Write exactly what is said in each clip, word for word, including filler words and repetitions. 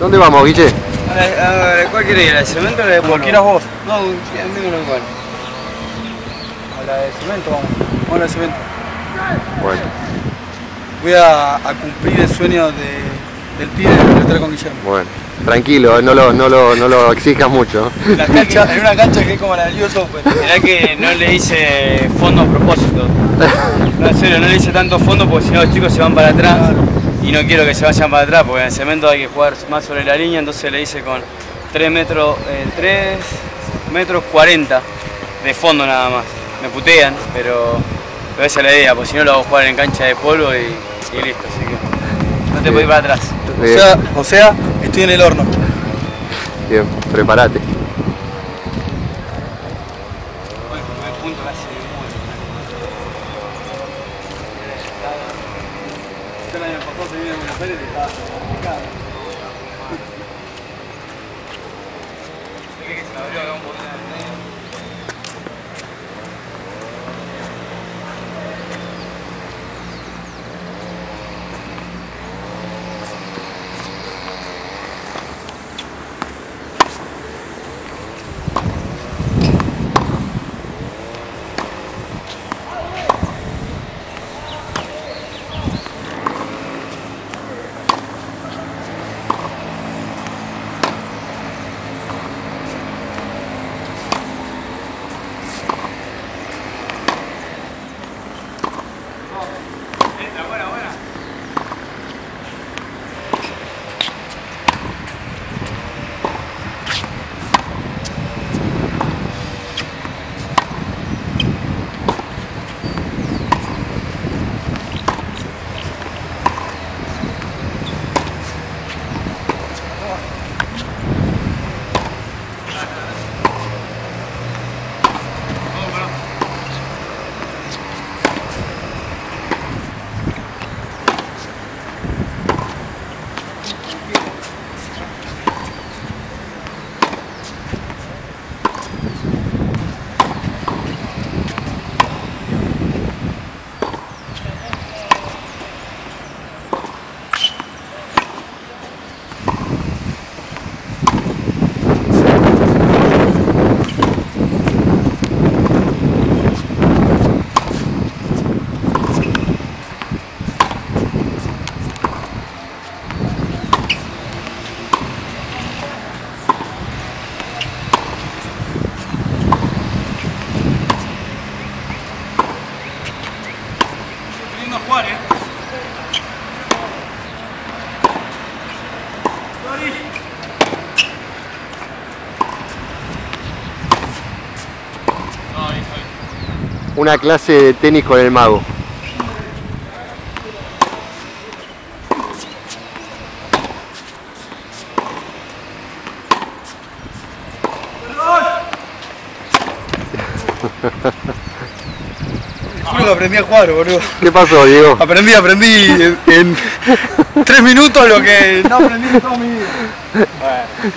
¿Dónde vamos, Guille? A la, a la, ¿cuál querés? ¿La de cemento o la de polvo? ¿Quieras vos? No, dímelo igual. A la de cemento vamos. Vamos a la de cemento. Bueno. Voy a, a cumplir el sueño de, del pibe de pelotear con Guillermo. Bueno. Tranquilo, no lo, no lo, no lo exijas mucho. La cancha, en una cancha que es como la del U S Open. Mirá que no le hice fondo a propósito. No, en serio, no le hice tanto fondo porque si no los chicos se van para atrás. Y no quiero que se vayan para atrás porque en el cemento hay que jugar más sobre la línea, entonces le hice con tres metros, eh, tres metros cuarenta de fondo nada más. Me putean, pero, pero esa es la idea, porque si no lo hago jugar en cancha de polvo y, y listo, así que no te puedes ir para atrás. O sea, o sea, estoy en el horno. Bien, prepárate. Una clase de tenis con el mago. Juro que aprendí a jugar, boludo. ¿Qué pasó, Diego? Aprendí, aprendí en, en tres minutos lo que no aprendí en toda mi vida. Bueno.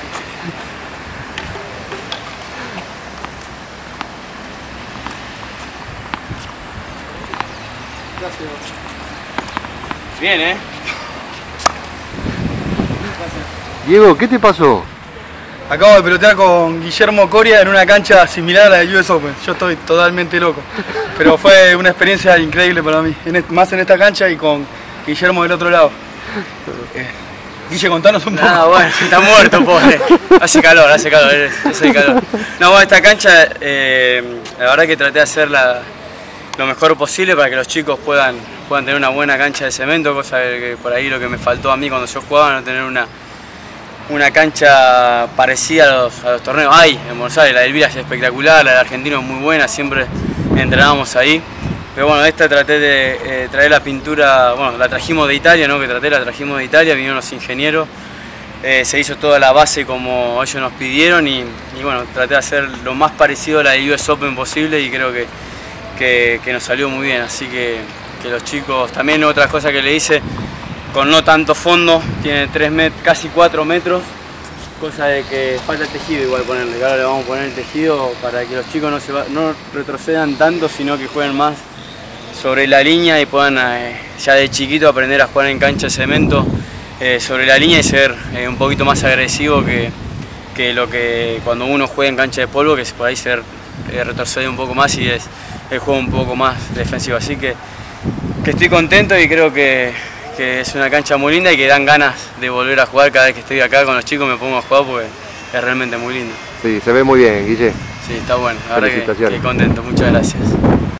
Bien, ¿eh? Diego, ¿qué te pasó? Acabo de pelotear con Guillermo Coria en una cancha similar a la del U S Open. Yo estoy totalmente loco. Pero fue una experiencia increíble para mí. En este, más en esta cancha y con Guillermo del otro lado. Eh, Guille, contanos un poco. Ah, bueno, está muerto, pobre. Hace calor, hace calor, hace calor. No, bueno, esta cancha, eh, la verdad que traté de hacerla lo mejor posible para que los chicos puedan, puedan tener una buena cancha de cemento, cosa que por ahí lo que me faltó a mí cuando yo jugaba, no tener una, una cancha parecida a los, a los torneos. Hay en Buenos Aires, la del Vila es espectacular, la del Argentino es muy buena, siempre entrenábamos ahí. Pero bueno, esta traté de eh, traer la pintura, bueno, la trajimos de Italia, ¿no? Que traté, la trajimos de Italia, vinieron los ingenieros, eh, se hizo toda la base como ellos nos pidieron y, y bueno, traté de hacer lo más parecido a la de U S Open posible y creo que Que, que nos salió muy bien, así que, que los chicos, también otra cosa que le hice, con no tanto fondo, tiene tres met, casi cuatro metros, cosa de que falta el tejido igual ponerle, que ahora le vamos a poner el tejido para que los chicos no, se va, no retrocedan tanto, sino que jueguen más sobre la línea y puedan eh, ya de chiquito aprender a jugar en cancha de cemento eh, sobre la línea y ser eh, un poquito más agresivo que, que lo que cuando uno juega en cancha de polvo, que por ahí ser eh, retrocede un poco más y es el juego un poco más defensivo. Así que, que estoy contento y creo que, que es una cancha muy linda y que dan ganas de volver a jugar. Cada vez que estoy acá con los chicos me pongo a jugar porque es realmente muy lindo. Sí, se ve muy bien, Guille. Sí, está bueno, la verdad que, que contento, muchas gracias.